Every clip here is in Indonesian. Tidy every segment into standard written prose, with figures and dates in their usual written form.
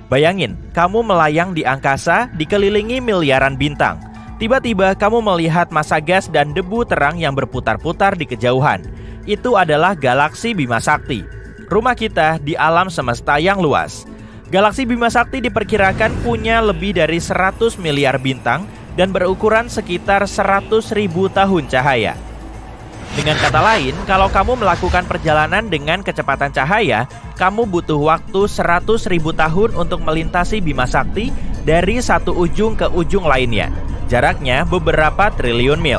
Bayangin, kamu melayang di angkasa dikelilingi miliaran bintang. Tiba-tiba kamu melihat massa gas dan debu terang yang berputar-putar di kejauhan. Itu adalah galaksi Bima Sakti, rumah kita di alam semesta yang luas. Galaksi Bima Sakti diperkirakan punya lebih dari 100 miliar bintang dan berukuran sekitar 100.000 tahun cahaya. Dengan kata lain, kalau kamu melakukan perjalanan dengan kecepatan cahaya, kamu butuh waktu 100.000 tahun untuk melintasi Bima Sakti dari satu ujung ke ujung lainnya. Jaraknya beberapa triliun mil.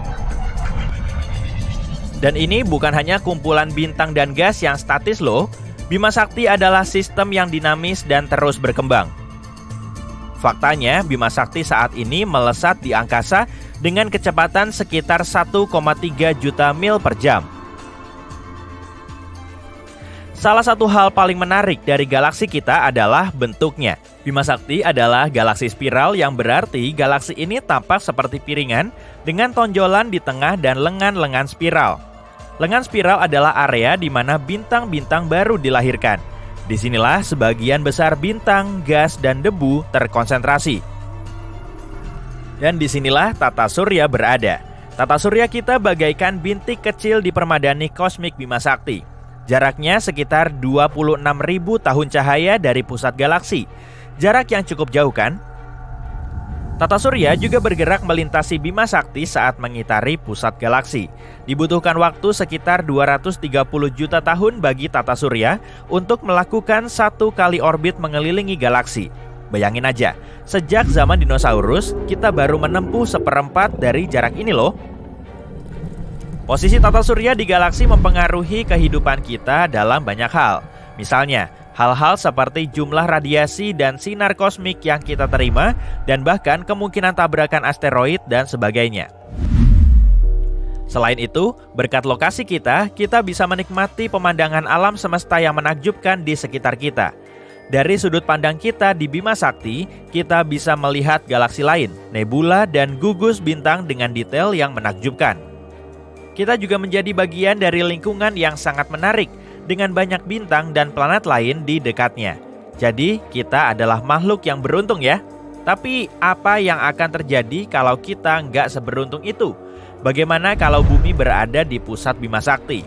Dan ini bukan hanya kumpulan bintang dan gas yang statis loh. Bima Sakti adalah sistem yang dinamis dan terus berkembang. Faktanya, Bima Sakti saat ini melesat di angkasa dengan kecepatan sekitar 1,3 juta mil per jam. Salah satu hal paling menarik dari galaksi kita adalah bentuknya. Bima Sakti adalah galaksi spiral yang berarti galaksi ini tampak seperti piringan dengan tonjolan di tengah dan lengan-lengan spiral. Lengan spiral adalah area di mana bintang-bintang baru dilahirkan. Disinilah sebagian besar bintang, gas, dan debu terkonsentrasi. Dan disinilah tata surya berada. Tata surya kita bagaikan bintik kecil di permadani kosmik Bima Sakti. Jaraknya sekitar 26.000 tahun cahaya dari pusat galaksi. Jarak yang cukup jauh kan? Tata surya juga bergerak melintasi Bima Sakti saat mengitari pusat galaksi. Dibutuhkan waktu sekitar 230 juta tahun bagi tata surya untuk melakukan satu kali orbit mengelilingi galaksi. Bayangin aja, sejak zaman dinosaurus, kita baru menempuh seperempat dari jarak ini loh. Posisi tata surya di galaksi mempengaruhi kehidupan kita dalam banyak hal. Misalnya, hal-hal seperti jumlah radiasi dan sinar kosmik yang kita terima, dan bahkan kemungkinan tabrakan asteroid dan sebagainya. Selain itu, berkat lokasi kita bisa menikmati pemandangan alam semesta yang menakjubkan di sekitar kita. Dari sudut pandang kita di Bima Sakti, kita bisa melihat galaksi lain, nebula, dan gugus bintang dengan detail yang menakjubkan. Kita juga menjadi bagian dari lingkungan yang sangat menarik, dengan banyak bintang dan planet lain di dekatnya. Jadi, kita adalah makhluk yang beruntung ya. Tapi, apa yang akan terjadi kalau kita nggak seberuntung itu? Bagaimana kalau bumi berada di pusat Bima Sakti?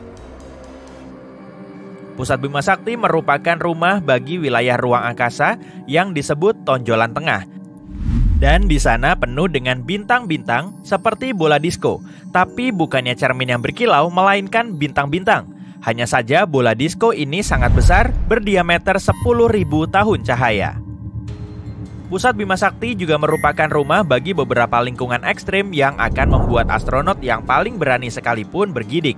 Pusat Bima Sakti merupakan rumah bagi wilayah ruang angkasa yang disebut tonjolan tengah. Dan di sana penuh dengan bintang-bintang seperti bola disko. Tapi bukannya cermin yang berkilau, melainkan bintang-bintang. Hanya saja bola disko ini sangat besar, berdiameter 10.000 tahun cahaya. Pusat Bima Sakti juga merupakan rumah bagi beberapa lingkungan ekstrim yang akan membuat astronot yang paling berani sekalipun bergidik.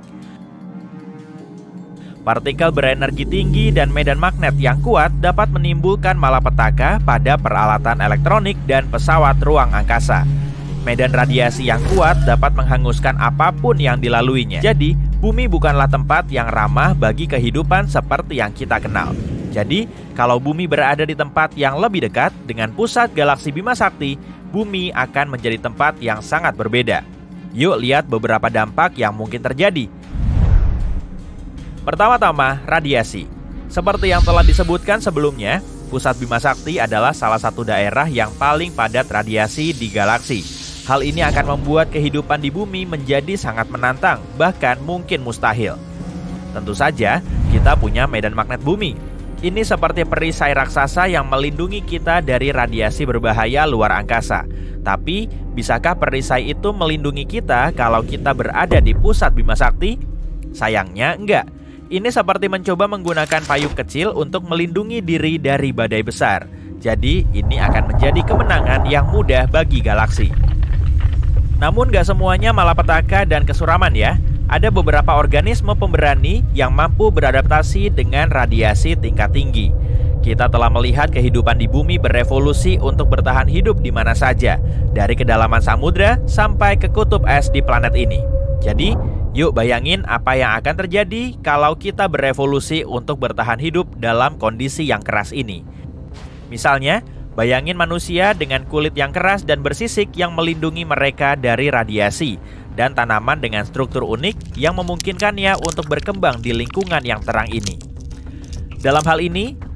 Partikel berenergi tinggi dan medan magnet yang kuat dapat menimbulkan malapetaka pada peralatan elektronik dan pesawat ruang angkasa. Medan radiasi yang kuat dapat menghanguskan apapun yang dilaluinya. Jadi, bumi bukanlah tempat yang ramah bagi kehidupan seperti yang kita kenal. Jadi, kalau bumi berada di tempat yang lebih dekat dengan pusat galaksi Bima Sakti, bumi akan menjadi tempat yang sangat berbeda. Yuk lihat beberapa dampak yang mungkin terjadi. Pertama-tama, radiasi. Seperti yang telah disebutkan sebelumnya, pusat Bima Sakti adalah salah satu daerah yang paling padat radiasi di galaksi. Hal ini akan membuat kehidupan di bumi menjadi sangat menantang, bahkan mungkin mustahil. Tentu saja, kita punya medan magnet bumi. Ini seperti perisai raksasa yang melindungi kita dari radiasi berbahaya luar angkasa. Tapi, bisakah perisai itu melindungi kita kalau kita berada di pusat Bima Sakti? Sayangnya enggak. Ini seperti mencoba menggunakan payung kecil untuk melindungi diri dari badai besar. Jadi, ini akan menjadi kemenangan yang mudah bagi galaksi. Namun gak semuanya malapetaka dan kesuraman ya. Ada beberapa organisme pemberani yang mampu beradaptasi dengan radiasi tingkat tinggi. Kita telah melihat kehidupan di bumi berevolusi untuk bertahan hidup di mana saja, dari kedalaman samudra sampai ke kutub es di planet ini. Jadi, yuk bayangin apa yang akan terjadi kalau kita berevolusi untuk bertahan hidup dalam kondisi yang keras ini. Misalnya, bayangin manusia dengan kulit yang keras dan bersisik yang melindungi mereka dari radiasi, dan tanaman dengan struktur unik yang memungkinkannya untuk berkembang di lingkungan yang terang ini. Dalam hal ini,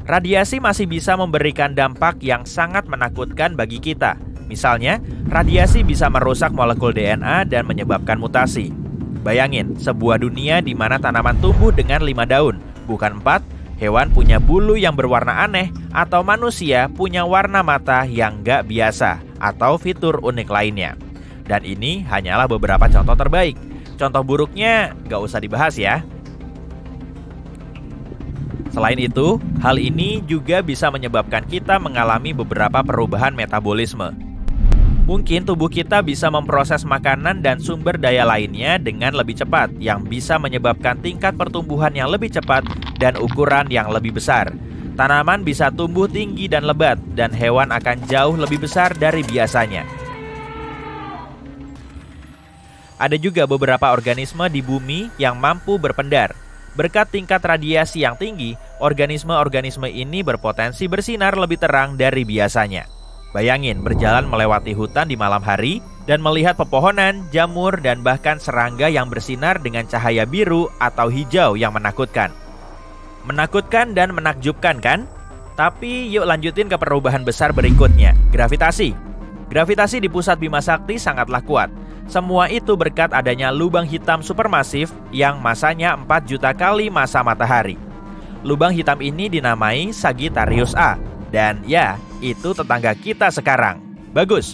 Radiasi masih bisa memberikan dampak yang sangat menakutkan bagi kita. Misalnya, radiasi bisa merusak molekul DNA dan menyebabkan mutasi. Bayangin, sebuah dunia di mana tanaman tumbuh dengan 5 daun, bukan 4, hewan punya bulu yang berwarna aneh, atau manusia punya warna mata yang nggak biasa, atau fitur unik lainnya. Dan ini hanyalah beberapa contoh terbaik. Contoh buruknya nggak usah dibahas ya. Selain itu, hal ini juga bisa menyebabkan kita mengalami beberapa perubahan metabolisme. Mungkin tubuh kita bisa memproses makanan dan sumber daya lainnya dengan lebih cepat, yang bisa menyebabkan tingkat pertumbuhan yang lebih cepat dan ukuran yang lebih besar. Tanaman bisa tumbuh tinggi dan lebat, dan hewan akan jauh lebih besar dari biasanya. Ada juga beberapa organisme di bumi yang mampu berpendar. Berkat tingkat radiasi yang tinggi, organisme-organisme ini berpotensi bersinar lebih terang dari biasanya. Bayangin berjalan melewati hutan di malam hari dan melihat pepohonan, jamur, dan bahkan serangga yang bersinar dengan cahaya biru atau hijau yang menakutkan. Menakutkan dan menakjubkan kan? Tapi yuk lanjutin ke perubahan besar berikutnya, gravitasi. Gravitasi di pusat Bima Sakti sangatlah kuat. Semua itu berkat adanya lubang hitam supermasif yang masanya 4 juta kali massa matahari. Lubang hitam ini dinamai Sagittarius A. Dan ya, itu tetangga kita sekarang. Bagus.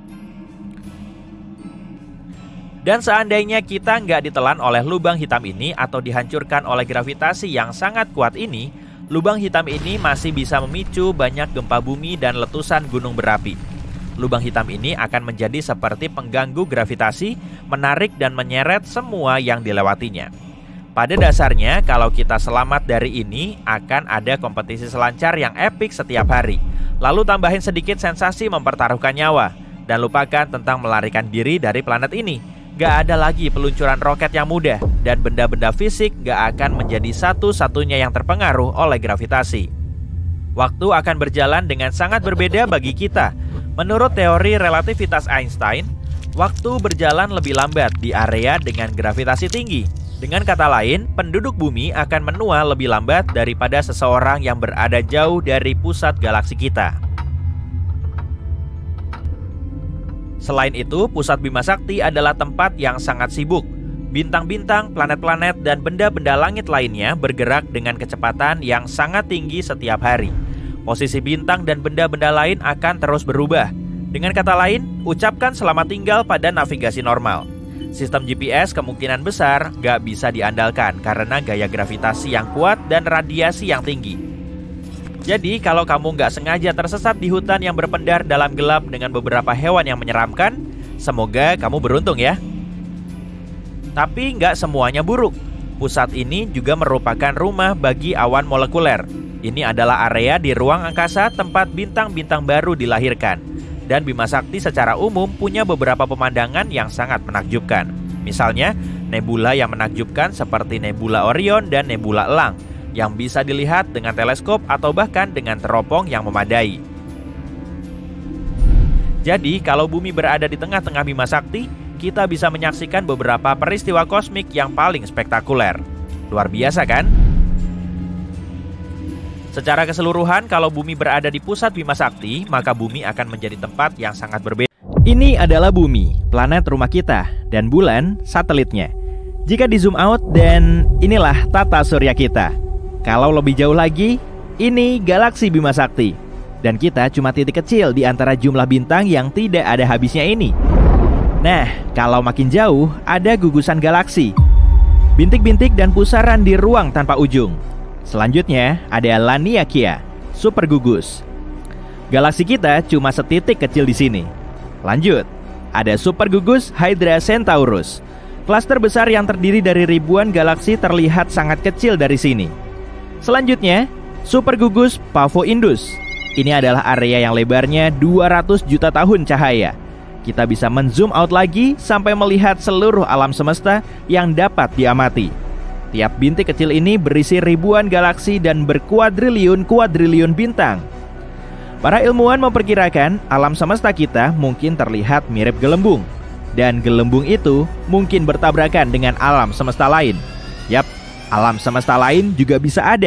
Dan seandainya kita nggak ditelan oleh lubang hitam ini atau dihancurkan oleh gravitasi yang sangat kuat ini, lubang hitam ini masih bisa memicu banyak gempa bumi dan letusan gunung berapi. Lubang hitam ini akan menjadi seperti pengganggu gravitasi, menarik dan menyeret semua yang dilewatinya. Pada dasarnya, kalau kita selamat dari ini, akan ada kompetisi selancar yang epik setiap hari. Lalu tambahin sedikit sensasi mempertaruhkan nyawa, dan lupakan tentang melarikan diri dari planet ini. Gak ada lagi peluncuran roket yang mudah, dan benda-benda fisik gak akan menjadi satu-satunya yang terpengaruh oleh gravitasi. Waktu akan berjalan dengan sangat berbeda bagi kita. Menurut teori relativitas Einstein, waktu berjalan lebih lambat di area dengan gravitasi tinggi. Dengan kata lain, penduduk bumi akan menua lebih lambat daripada seseorang yang berada jauh dari pusat galaksi kita. Selain itu, pusat Bima Sakti adalah tempat yang sangat sibuk. Bintang-bintang, planet-planet, dan benda-benda langit lainnya bergerak dengan kecepatan yang sangat tinggi setiap hari. Posisi bintang dan benda-benda lain akan terus berubah. Dengan kata lain, ucapkan selamat tinggal pada navigasi normal. Sistem GPS kemungkinan besar gak bisa diandalkan karena gaya gravitasi yang kuat dan radiasi yang tinggi. Jadi kalau kamu gak sengaja tersesat di hutan yang berpendar dalam gelap dengan beberapa hewan yang menyeramkan, semoga kamu beruntung ya. Tapi gak semuanya buruk. Pusat ini juga merupakan rumah bagi awan molekuler. Ini adalah area di ruang angkasa tempat bintang-bintang baru dilahirkan. Dan Bima Sakti secara umum punya beberapa pemandangan yang sangat menakjubkan. Misalnya, nebula yang menakjubkan seperti nebula Orion dan nebula Elang, yang bisa dilihat dengan teleskop atau bahkan dengan teropong yang memadai. Jadi, kalau bumi berada di tengah-tengah Bima Sakti, kita bisa menyaksikan beberapa peristiwa kosmik yang paling spektakuler. Luar biasa kan? Secara keseluruhan, kalau bumi berada di pusat Bima Sakti, maka bumi akan menjadi tempat yang sangat berbeda. Ini adalah bumi, planet rumah kita, dan bulan, satelitnya. Jika di zoom out, dan inilah tata surya kita. Kalau lebih jauh lagi, ini galaksi Bima Sakti. Dan kita cuma titik kecil di antara jumlah bintang yang tidak ada habisnya ini. Nah, kalau makin jauh, ada gugusan galaksi. Bintik-bintik dan pusaran di ruang tanpa ujung. Selanjutnya ada Laniakea, super gugus. Galaksi kita cuma setitik kecil di sini. Lanjut, ada super gugus Hydra Centaurus. Klaster besar yang terdiri dari ribuan galaksi terlihat sangat kecil dari sini. Selanjutnya, super gugus Pavo Indus. Ini adalah area yang lebarnya 200 juta tahun cahaya. Kita bisa men-zoom out lagi sampai melihat seluruh alam semesta yang dapat diamati. Tiap bintik kecil ini berisi ribuan galaksi dan berkuadriliun-kuadriliun bintang. Para ilmuwan memperkirakan alam semesta kita mungkin terlihat mirip gelembung. Dan gelembung itu mungkin bertabrakan dengan alam semesta lain. Yap, alam semesta lain juga bisa ada.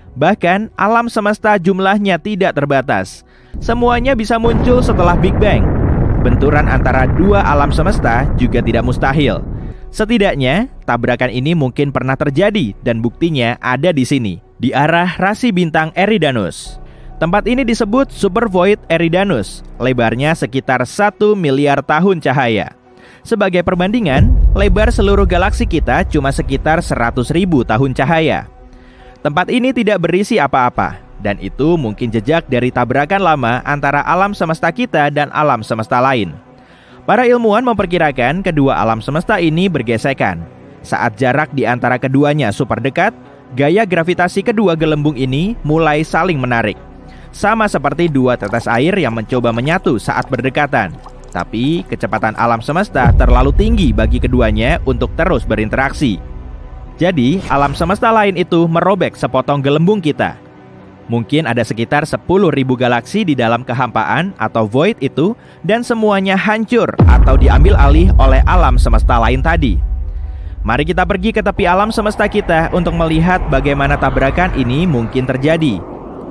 Bahkan, alam semesta jumlahnya tidak terbatas. Semuanya bisa muncul setelah Big Bang. Benturan antara dua alam semesta juga tidak mustahil. Setidaknya, tabrakan ini mungkin pernah terjadi dan buktinya ada di sini, di arah rasi bintang Eridanus. Tempat ini disebut Super Void Eridanus, lebarnya sekitar 1 miliar tahun cahaya. Sebagai perbandingan, lebar seluruh galaksi kita cuma sekitar 100.000 tahun cahaya. Tempat ini tidak berisi apa-apa, dan itu mungkin jejak dari tabrakan lama antara alam semesta kita dan alam semesta lain. Para ilmuwan memperkirakan kedua alam semesta ini bergesekan. Saat jarak di antara keduanya super dekat, gaya gravitasi kedua gelembung ini mulai saling menarik. Sama seperti dua tetes air yang mencoba menyatu saat berdekatan. Tapi kecepatan alam semesta terlalu tinggi bagi keduanya untuk terus berinteraksi. Jadi, alam semesta lain itu merobek sepotong gelembung kita. Mungkin ada sekitar 10.000 galaksi di dalam kehampaan atau void itu, dan semuanya hancur atau diambil alih oleh alam semesta lain tadi. Mari kita pergi ke tepi alam semesta kita untuk melihat bagaimana tabrakan ini mungkin terjadi.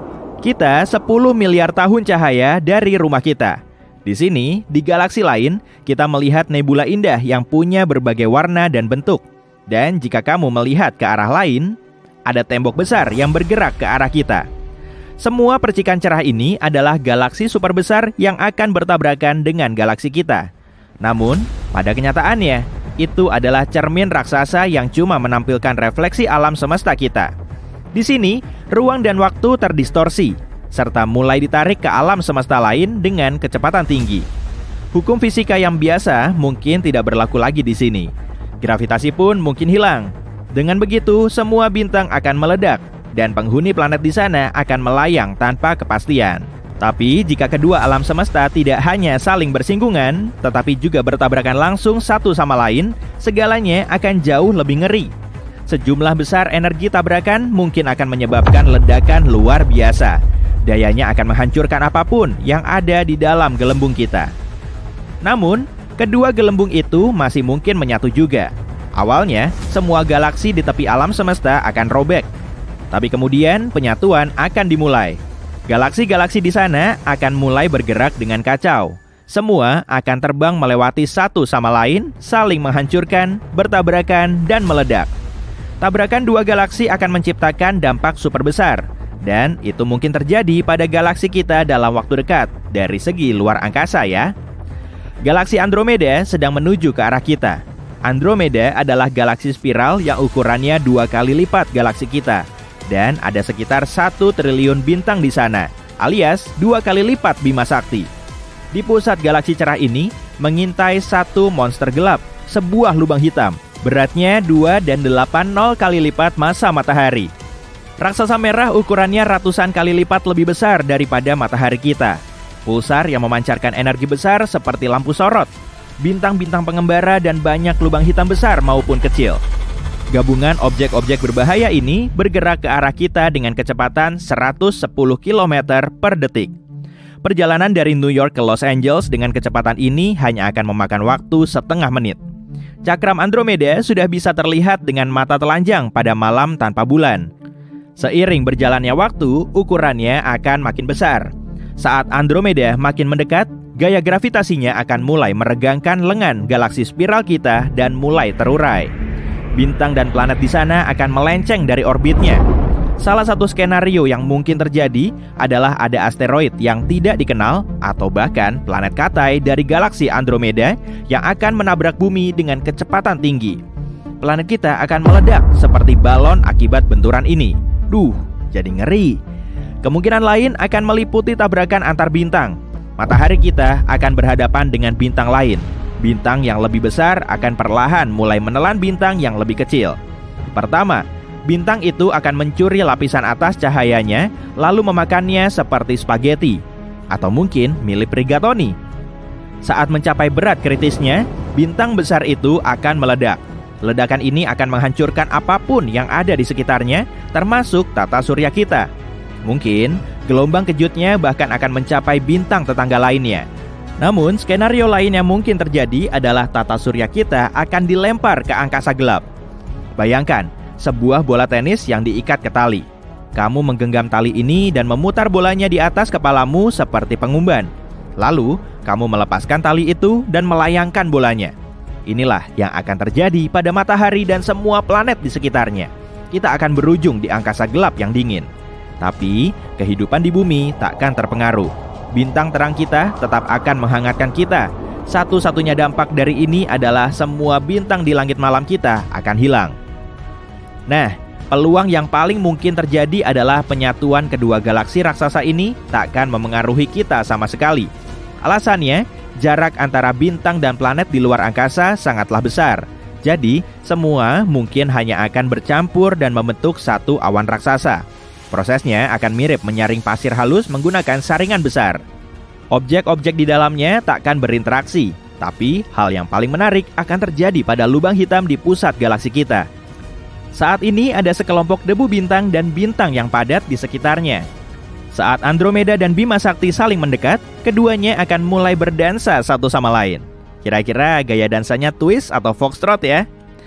Kita 10 miliar tahun cahaya dari rumah kita. Di sini, di galaksi lain, kita melihat nebula indah yang punya berbagai warna dan bentuk. Dan jika kamu melihat ke arah lain, ada tembok besar yang bergerak ke arah kita. Semua percikan cerah ini adalah galaksi super besar yang akan bertabrakan dengan galaksi kita. Namun, pada kenyataannya, itu adalah cermin raksasa yang cuma menampilkan refleksi alam semesta kita. Di sini, ruang dan waktu terdistorsi, serta mulai ditarik ke alam semesta lain dengan kecepatan tinggi. Hukum fisika yang biasa mungkin tidak berlaku lagi di sini. Gravitasi pun mungkin hilang. Dengan begitu, semua bintang akan meledak dan penghuni planet di sana akan melayang tanpa kepastian. Tapi jika kedua alam semesta tidak hanya saling bersinggungan, tetapi juga bertabrakan langsung satu sama lain, segalanya akan jauh lebih ngeri. Sejumlah besar energi tabrakan mungkin akan menyebabkan ledakan luar biasa. Dayanya akan menghancurkan apapun yang ada di dalam gelembung kita. Namun, kedua gelembung itu masih mungkin menyatu juga. Awalnya, semua galaksi di tepi alam semesta akan robek. Tapi kemudian penyatuan akan dimulai. Galaksi-galaksi di sana akan mulai bergerak dengan kacau. Semua akan terbang melewati satu sama lain, saling menghancurkan, bertabrakan, dan meledak. Tabrakan dua galaksi akan menciptakan dampak super besar. Dan itu mungkin terjadi pada galaksi kita dalam waktu dekat, dari segi luar angkasa ya. Galaksi Andromeda sedang menuju ke arah kita. Andromeda adalah galaksi spiral yang ukurannya 2 kali lipat galaksi kita. Dan ada sekitar 1 triliun bintang di sana, alias 2 kali lipat Bima Sakti. Di pusat galaksi cerah ini, mengintai satu monster gelap, sebuah lubang hitam. Beratnya 2 dan 80 kali lipat massa matahari. Raksasa merah ukurannya ratusan kali lipat lebih besar daripada matahari kita. Pulsar yang memancarkan energi besar seperti lampu sorot, bintang-bintang pengembara dan banyak lubang hitam besar maupun kecil. Gabungan objek-objek berbahaya ini bergerak ke arah kita dengan kecepatan 110 km per detik. Perjalanan dari New York ke Los Angeles dengan kecepatan ini hanya akan memakan waktu setengah menit. Cakram Andromeda sudah bisa terlihat dengan mata telanjang pada malam tanpa bulan. Seiring berjalannya waktu, ukurannya akan makin besar. Saat Andromeda makin mendekat, gaya gravitasinya akan mulai meregangkan lengan galaksi spiral kita dan mulai terurai. Bintang dan planet di sana akan melenceng dari orbitnya. Salah satu skenario yang mungkin terjadi adalah ada asteroid yang tidak dikenal atau bahkan planet katai dari galaksi Andromeda yang akan menabrak bumi dengan kecepatan tinggi. Planet kita akan meledak seperti balon akibat benturan ini. Duh, jadi ngeri. Kemungkinan lain akan meliputi tabrakan antar bintang. Matahari kita akan berhadapan dengan bintang lain. Bintang yang lebih besar akan perlahan mulai menelan bintang yang lebih kecil. Pertama, bintang itu akan mencuri lapisan atas cahayanya, lalu memakannya seperti spaghetti, atau mungkin mirip rigatoni. Saat mencapai berat kritisnya, bintang besar itu akan meledak. Ledakan ini akan menghancurkan apapun yang ada di sekitarnya, termasuk tata surya kita. Mungkin gelombang kejutnya bahkan akan mencapai bintang tetangga lainnya. Namun, skenario lain yang mungkin terjadi adalah tata surya kita akan dilempar ke angkasa gelap. Bayangkan, sebuah bola tenis yang diikat ke tali. Kamu menggenggam tali ini dan memutar bolanya di atas kepalamu seperti pengumban. Lalu, kamu melepaskan tali itu dan melayangkan bolanya. Inilah yang akan terjadi pada matahari dan semua planet di sekitarnya. Kita akan berujung di angkasa gelap yang dingin. Tapi, kehidupan di bumi takkan terpengaruh. Bintang terang kita tetap akan menghangatkan kita. Satu-satunya dampak dari ini adalah semua bintang di langit malam kita akan hilang. Nah, peluang yang paling mungkin terjadi adalah penyatuan kedua galaksi raksasa ini takkan memengaruhi kita sama sekali. Alasannya, jarak antara bintang dan planet di luar angkasa sangatlah besar. Jadi, semua mungkin hanya akan bercampur dan membentuk satu awan raksasa. Prosesnya akan mirip menyaring pasir halus menggunakan saringan besar. Objek-objek di dalamnya takkan berinteraksi, tapi hal yang paling menarik akan terjadi pada lubang hitam di pusat galaksi kita. Saat ini ada sekelompok debu bintang dan bintang yang padat di sekitarnya. Saat Andromeda dan Bima Sakti saling mendekat, keduanya akan mulai berdansa satu sama lain. Kira-kira gaya dansanya twist atau foxtrot ya?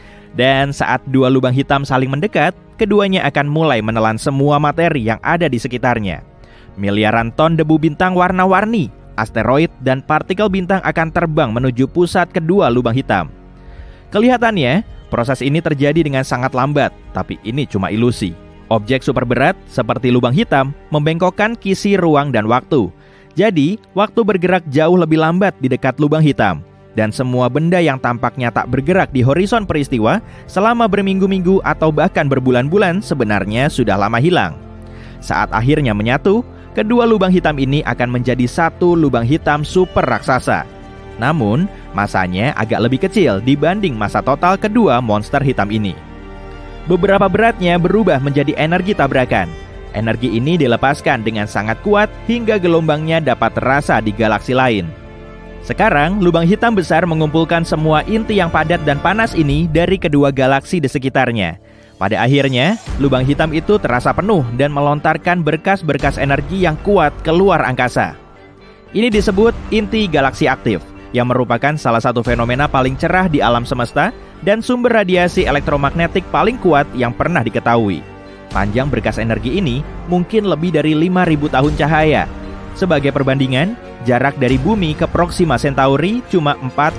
Dan saat dua lubang hitam saling mendekat, keduanya akan mulai menelan semua materi yang ada di sekitarnya. Miliaran ton debu bintang warna-warni, asteroid, dan partikel bintang akan terbang menuju pusat kedua lubang hitam. Kelihatannya, proses ini terjadi dengan sangat lambat, tapi ini cuma ilusi. Objek super berat seperti lubang hitam membengkokkan kisi ruang dan waktu. Jadi, waktu bergerak jauh lebih lambat di dekat lubang hitam. Dan semua benda yang tampaknya tak bergerak di horizon peristiwa selama berminggu-minggu atau bahkan berbulan-bulan sebenarnya sudah lama hilang. Saat akhirnya menyatu, kedua lubang hitam ini akan menjadi satu lubang hitam super raksasa. Namun, masanya agak lebih kecil dibanding masa total kedua monster hitam ini. Beberapa beratnya berubah menjadi energi tabrakan. Energi ini dilepaskan dengan sangat kuat hingga gelombangnya dapat terasa di galaksi lain. Sekarang, lubang hitam besar mengumpulkan semua inti yang padat dan panas ini dari kedua galaksi di sekitarnya. Pada akhirnya, lubang hitam itu terasa penuh dan melontarkan berkas-berkas energi yang kuat keluar angkasa. Ini disebut inti galaksi aktif, yang merupakan salah satu fenomena paling cerah di alam semesta dan sumber radiasi elektromagnetik paling kuat yang pernah diketahui. Panjang berkas energi ini mungkin lebih dari 5.000 tahun cahaya. Sebagai perbandingan, jarak dari bumi ke Proxima Centauri cuma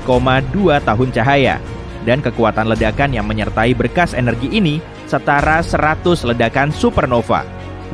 4,2 tahun cahaya. Dan kekuatan ledakan yang menyertai berkas energi ini setara 100 ledakan supernova.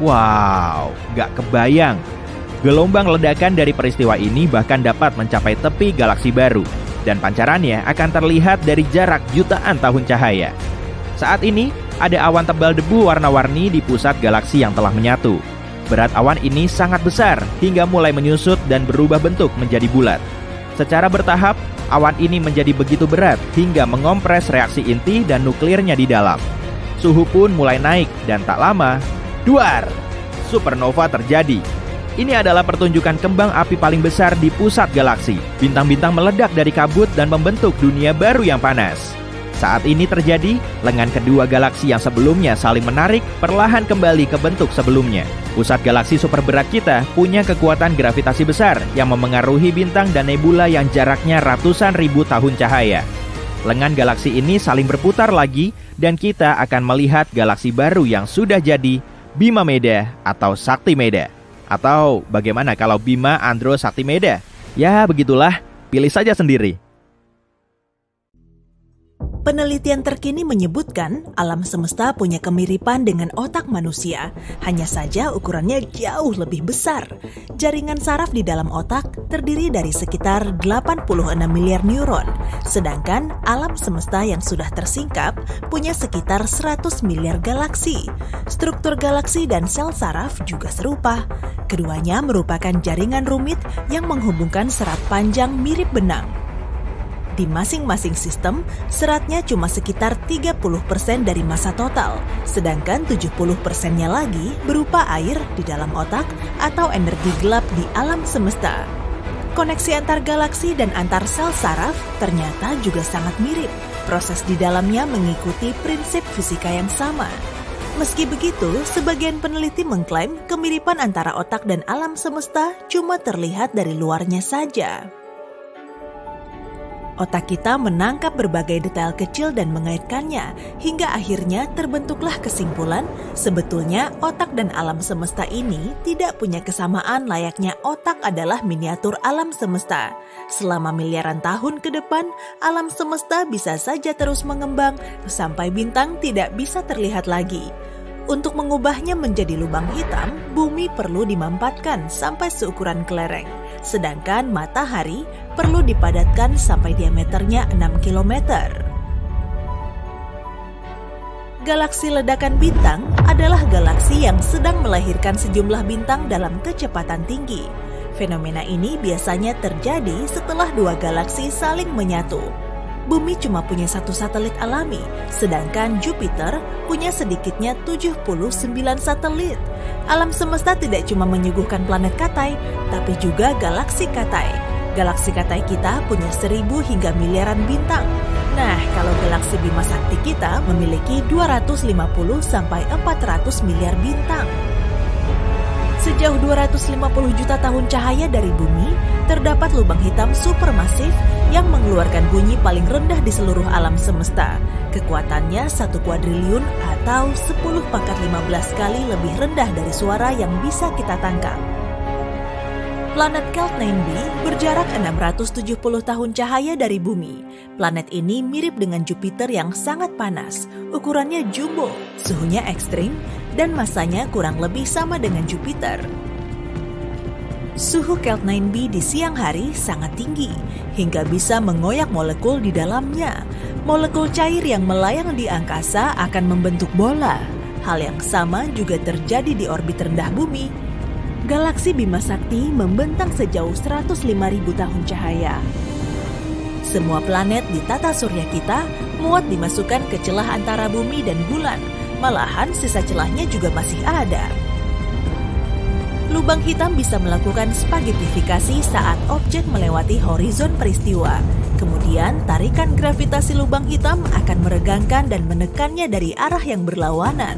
Wow, gak kebayang. Gelombang ledakan dari peristiwa ini bahkan dapat mencapai tepi galaksi baru. Dan pancarannya akan terlihat dari jarak jutaan tahun cahaya. Saat ini, ada awan tebal debu warna-warni di pusat galaksi yang telah menyatu. Berat awan ini sangat besar hingga mulai menyusut dan berubah bentuk menjadi bulat. Secara bertahap, awan ini menjadi begitu berat hingga mengompres reaksi inti dan nuklirnya di dalam. Suhu pun mulai naik dan tak lama, duar! Supernova terjadi. Ini adalah pertunjukan kembang api paling besar di pusat galaksi. Bintang-bintang meledak dari kabut dan membentuk dunia baru yang panas. Saat ini terjadi, lengan kedua galaksi yang sebelumnya saling menarik perlahan kembali ke bentuk sebelumnya. Pusat galaksi super berat kita punya kekuatan gravitasi besar yang memengaruhi bintang dan nebula yang jaraknya ratusan ribu tahun cahaya. Lengan galaksi ini saling berputar lagi dan kita akan melihat galaksi baru yang sudah jadi Bima Meda atau Sakti Meda. Atau bagaimana kalau Bima Andro Sakti Meda? Ya begitulah, pilih saja sendiri. Penelitian terkini menyebutkan alam semesta punya kemiripan dengan otak manusia, hanya saja ukurannya jauh lebih besar. Jaringan saraf di dalam otak terdiri dari sekitar 86 miliar neuron, sedangkan alam semesta yang sudah tersingkap punya sekitar 100 miliar galaksi. Struktur galaksi dan sel saraf juga serupa. Keduanya merupakan jaringan rumit yang menghubungkan serat panjang mirip benang. Di masing-masing sistem, seratnya cuma sekitar 30% dari massa total, sedangkan 70%-nya lagi berupa air di dalam otak atau energi gelap di alam semesta. Koneksi antar galaksi dan antar sel saraf ternyata juga sangat mirip. Proses di dalamnya mengikuti prinsip fisika yang sama. Meski begitu, sebagian peneliti mengklaim kemiripan antara otak dan alam semesta cuma terlihat dari luarnya saja. Otak kita menangkap berbagai detail kecil dan mengaitkannya, hingga akhirnya terbentuklah kesimpulan, sebetulnya otak dan alam semesta ini tidak punya kesamaan layaknya otak adalah miniatur alam semesta. Selama miliaran tahun ke depan, alam semesta bisa saja terus mengembang sampai bintang tidak bisa terlihat lagi. Untuk mengubahnya menjadi lubang hitam, bumi perlu dimampatkan sampai seukuran kelereng. Sedangkan matahari perlu dipadatkan sampai diameternya 6 km. Galaksi ledakan bintang adalah galaksi yang sedang melahirkan sejumlah bintang dalam kecepatan tinggi. Fenomena ini biasanya terjadi setelah dua galaksi saling menyatu. Bumi cuma punya satu satelit alami, sedangkan Jupiter punya sedikitnya 79 satelit. Alam semesta tidak cuma menyuguhkan planet Katai, tapi juga galaksi Katai. Galaksi Katai kita punya 1000 hingga miliaran bintang. Nah, kalau galaksi Bima Sakti kita memiliki 250 sampai 400 miliar bintang. Sejauh 250 juta tahun cahaya dari bumi, terdapat lubang hitam supermasif yang mengeluarkan bunyi paling rendah di seluruh alam semesta. Kekuatannya 1 kuadriliun atau 10 pangkat 15 kali lebih rendah dari suara yang bisa kita tangkap. Planet Keltnane b berjarak 670 tahun cahaya dari bumi. Planet ini mirip dengan Jupiter yang sangat panas, ukurannya jumbo, suhunya ekstrim, dan masanya kurang lebih sama dengan Jupiter. Suhu Keltnane b di siang hari sangat tinggi, hingga bisa mengoyak molekul di dalamnya. Molekul cair yang melayang di angkasa akan membentuk bola. Hal yang sama juga terjadi di orbit rendah bumi. Galaksi Bima Sakti membentang sejauh 105.000 tahun cahaya. Semua planet di tata surya kita muat dimasukkan ke celah antara bumi dan bulan. Malahan sisa celahnya juga masih ada. Lubang hitam bisa melakukan spaghettifikasi saat objek melewati horizon peristiwa. Kemudian tarikan gravitasi lubang hitam akan meregangkan dan menekannya dari arah yang berlawanan.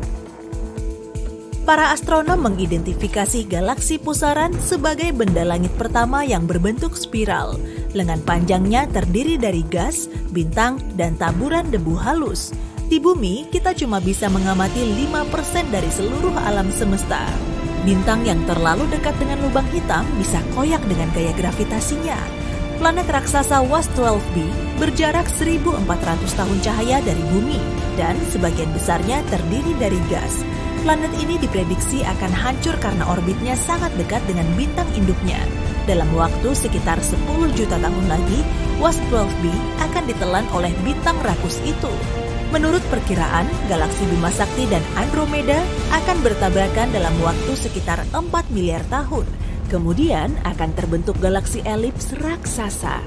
Para astronom mengidentifikasi galaksi pusaran sebagai benda langit pertama yang berbentuk spiral. Lengan panjangnya terdiri dari gas, bintang, dan taburan debu halus. Di bumi, kita cuma bisa mengamati 5% dari seluruh alam semesta. Bintang yang terlalu dekat dengan lubang hitam bisa koyak dengan gaya gravitasinya. Planet raksasa WASP-12b berjarak 1.400 tahun cahaya dari bumi, dan sebagian besarnya terdiri dari gas. Planet ini diprediksi akan hancur karena orbitnya sangat dekat dengan bintang induknya. Dalam waktu sekitar 10 juta tahun lagi, WASP-12b akan ditelan oleh bintang rakus itu. Menurut perkiraan, galaksi Bima Sakti dan Andromeda akan bertabrakan dalam waktu sekitar 4 miliar tahun. Kemudian akan terbentuk galaksi elips raksasa.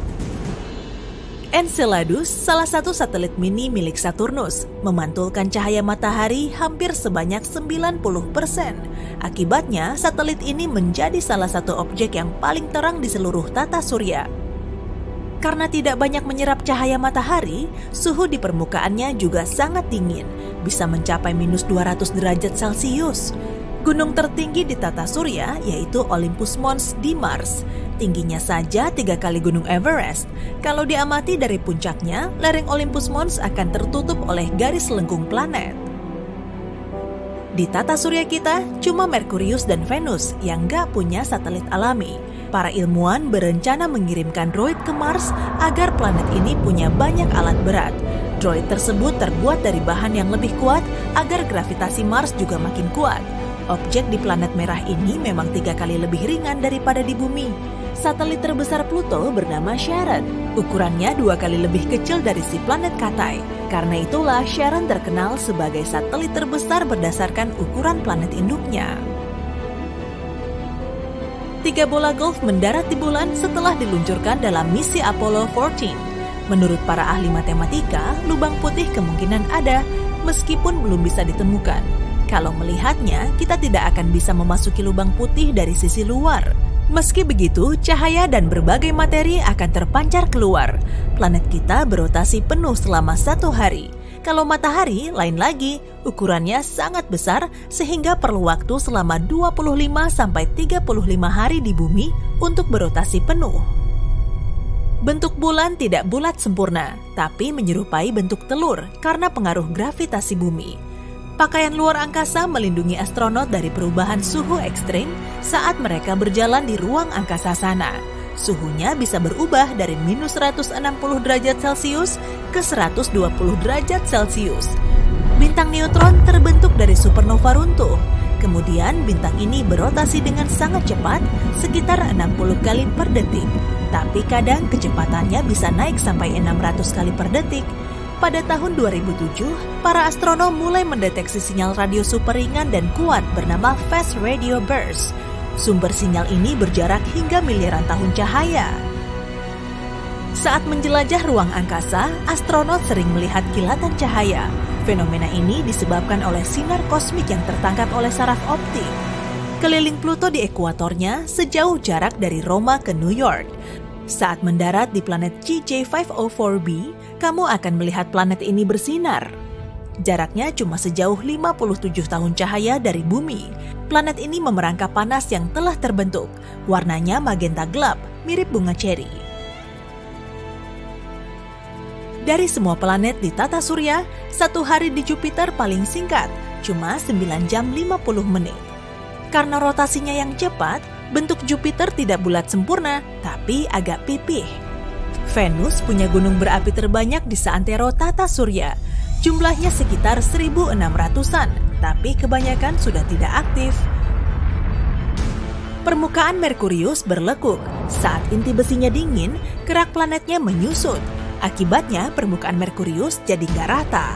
Enceladus, salah satu satelit mini milik Saturnus, memantulkan cahaya matahari hampir sebanyak 90%. Akibatnya, satelit ini menjadi salah satu objek yang paling terang di seluruh tata surya. Karena tidak banyak menyerap cahaya matahari, suhu di permukaannya juga sangat dingin, bisa mencapai minus 200 derajat Celcius. Gunung tertinggi di tata surya yaitu Olympus Mons di Mars. Tingginya saja 3 kali gunung Everest. Kalau diamati dari puncaknya, lereng Olympus Mons akan tertutup oleh garis lengkung planet. Di tata surya kita, cuma Merkurius dan Venus yang gak punya satelit alami. Para ilmuwan berencana mengirimkan droid ke Mars agar planet ini punya banyak alat berat. Droid tersebut terbuat dari bahan yang lebih kuat agar gravitasi Mars juga makin kuat. Objek di planet merah ini memang 3 kali lebih ringan daripada di bumi. Satelit terbesar Pluto bernama Charon. Ukurannya 2 kali lebih kecil dari si planet Katai. Karena itulah Charon terkenal sebagai satelit terbesar berdasarkan ukuran planet induknya. 3 bola golf mendarat di bulan setelah diluncurkan dalam misi Apollo 14. Menurut para ahli matematika, lubang putih kemungkinan ada, meskipun belum bisa ditemukan. Kalau melihatnya, kita tidak akan bisa memasuki lubang putih dari sisi luar. Meski begitu, cahaya dan berbagai materi akan terpancar keluar. Planet kita berotasi penuh selama 1 hari. Kalau matahari, lain lagi, ukurannya sangat besar sehingga perlu waktu selama 25-35 hari di bumi untuk berotasi penuh. Bentuk bulan tidak bulat sempurna, tapi menyerupai bentuk telur karena pengaruh gravitasi bumi. Pakaian luar angkasa melindungi astronot dari perubahan suhu ekstrim saat mereka berjalan di ruang angkasa sana. Suhunya bisa berubah dari minus 160 derajat Celcius ke 120 derajat Celcius. Bintang neutron terbentuk dari supernova runtuh. Kemudian bintang ini berotasi dengan sangat cepat, sekitar 60 kali per detik. Tapi kadang kecepatannya bisa naik sampai 600 kali per detik. Pada tahun 2007, para astronom mulai mendeteksi sinyal radio super ringan dan kuat bernama Fast Radio Burst. Sumber sinyal ini berjarak hingga miliaran tahun cahaya. Saat menjelajah ruang angkasa, astronot sering melihat kilatan cahaya. Fenomena ini disebabkan oleh sinar kosmik yang tertangkap oleh saraf optik. Keliling Pluto di ekuatornya sejauh jarak dari Roma ke New York. Saat mendarat di planet GJ504b, kamu akan melihat planet ini bersinar. Jaraknya cuma sejauh 57 tahun cahaya dari bumi. Planet ini memerangkap panas yang telah terbentuk. Warnanya magenta gelap, mirip bunga ceri. Dari semua planet di tata surya, satu hari di Jupiter paling singkat, cuma 9 jam 50 menit. Karena rotasinya yang cepat, bentuk Jupiter tidak bulat sempurna, tapi agak pipih. Venus punya gunung berapi terbanyak di seantero tata surya. Jumlahnya sekitar 1.600-an, tapi kebanyakan sudah tidak aktif. Permukaan Merkurius berlekuk. Saat inti besinya dingin, gerak planetnya menyusut. Akibatnya permukaan Merkurius jadi nggak rata.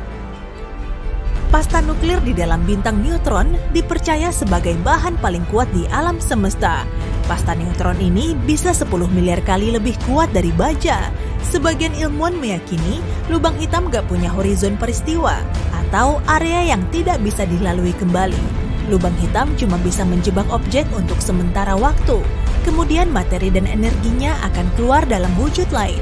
Pasta nuklir di dalam bintang neutron dipercaya sebagai bahan paling kuat di alam semesta. Pasta neutron ini bisa 10 miliar kali lebih kuat dari baja. Sebagian ilmuwan meyakini lubang hitam gak punya horizon peristiwa atau area yang tidak bisa dilalui kembali. Lubang hitam cuma bisa menjebak objek untuk sementara waktu. Kemudian materi dan energinya akan keluar dalam wujud lain.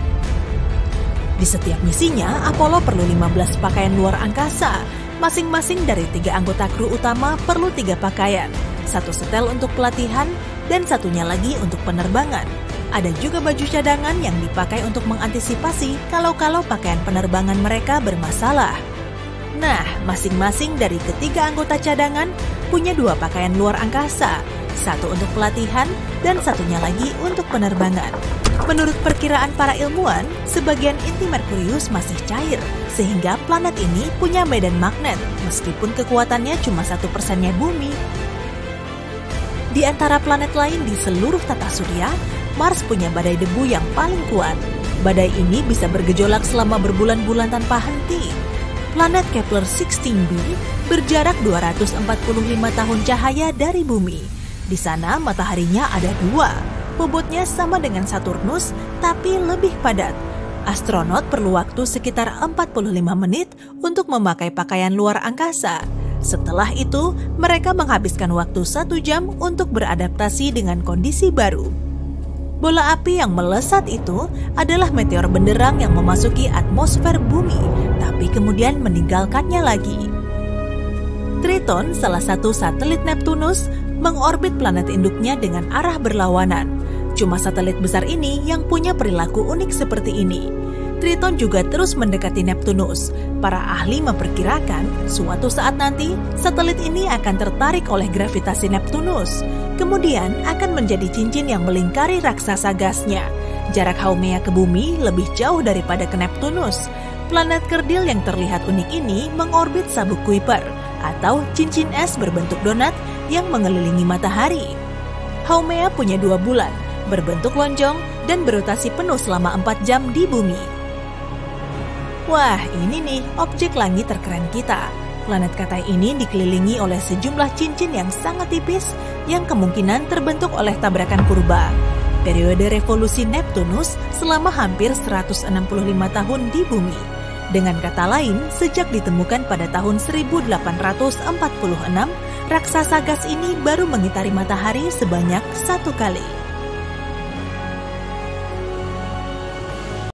Di setiap misinya, Apollo perlu 15 pakaian luar angkasa. Masing-masing dari 3 anggota kru utama perlu 3 pakaian. 1 setel untuk pelatihan dan satunya lagi untuk penerbangan. Ada juga baju cadangan yang dipakai untuk mengantisipasi kalau pakaian penerbangan mereka bermasalah. Nah, masing-masing dari ketiga anggota cadangan punya 2 pakaian luar angkasa. 1 untuk pelatihan dan satunya lagi untuk penerbangan. Menurut perkiraan para ilmuwan, sebagian inti Merkurius masih cair, sehingga planet ini punya medan magnet, meskipun kekuatannya cuma 1%-nya bumi. Di antara planet lain di seluruh tata surya, Mars punya badai debu yang paling kuat. Badai ini bisa bergejolak selama berbulan-bulan tanpa henti. Planet Kepler-16b berjarak 245 tahun cahaya dari bumi. Di sana mataharinya ada 2. Bobotnya sama dengan Saturnus, tapi lebih padat. Astronot perlu waktu sekitar 45 menit untuk memakai pakaian luar angkasa. Setelah itu, mereka menghabiskan waktu 1 jam untuk beradaptasi dengan kondisi baru. Bola api yang melesat itu adalah meteor benderang yang memasuki atmosfer bumi, tapi kemudian meninggalkannya lagi. Triton, salah satu satelit Neptunus, mengorbit planet induknya dengan arah berlawanan. Cuma satelit besar ini yang punya perilaku unik seperti ini. Triton juga terus mendekati Neptunus. Para ahli memperkirakan suatu saat nanti satelit ini akan tertarik oleh gravitasi Neptunus. Kemudian akan menjadi cincin yang melingkari raksasa gasnya. Jarak Haumea ke bumi lebih jauh daripada ke Neptunus. Planet kerdil yang terlihat unik ini mengorbit sabuk Kuiper atau cincin es berbentuk donat yang mengelilingi matahari. Haumea punya 2 bulan, berbentuk lonjong dan berotasi penuh selama 4 jam di bumi. Wah, ini nih objek langit terkeren kita. Planet Katai ini dikelilingi oleh sejumlah cincin yang sangat tipis yang kemungkinan terbentuk oleh tabrakan purba. Periode revolusi Neptunus selama hampir 165 tahun di bumi. Dengan kata lain, sejak ditemukan pada tahun 1846, raksasa gas ini baru mengitari matahari sebanyak 1 kali.